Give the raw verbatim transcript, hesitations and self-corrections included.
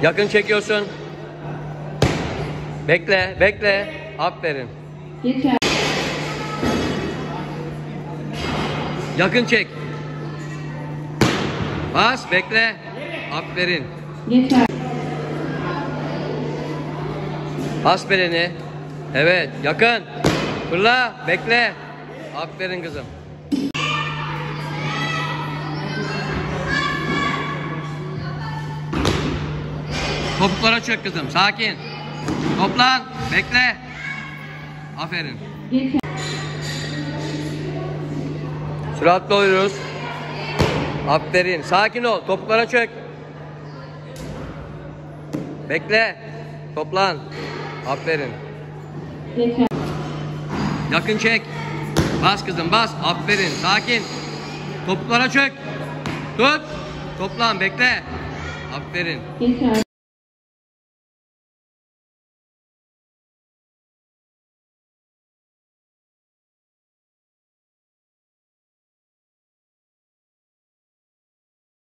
Yakın çekiyorsun. Bekle, bekle. Aferin. Geçer. Yakın çek. Bas, bekle. Aferin. Geçer. Bas belini. Evet, yakın. Fırla, bekle. Aferin kızım. Topuklara çök kızım, sakin. Toplan, bekle. Aferin. Geçer. Süratli oluyoruz. Aferin, sakin ol. Topuklara çök. Bekle. Toplan. Aferin. Geçer. Yakın çek. Bas kızım, bas. Aferin, sakin. Topuklara çök. Tut. Toplan, bekle. Aferin. Geçer.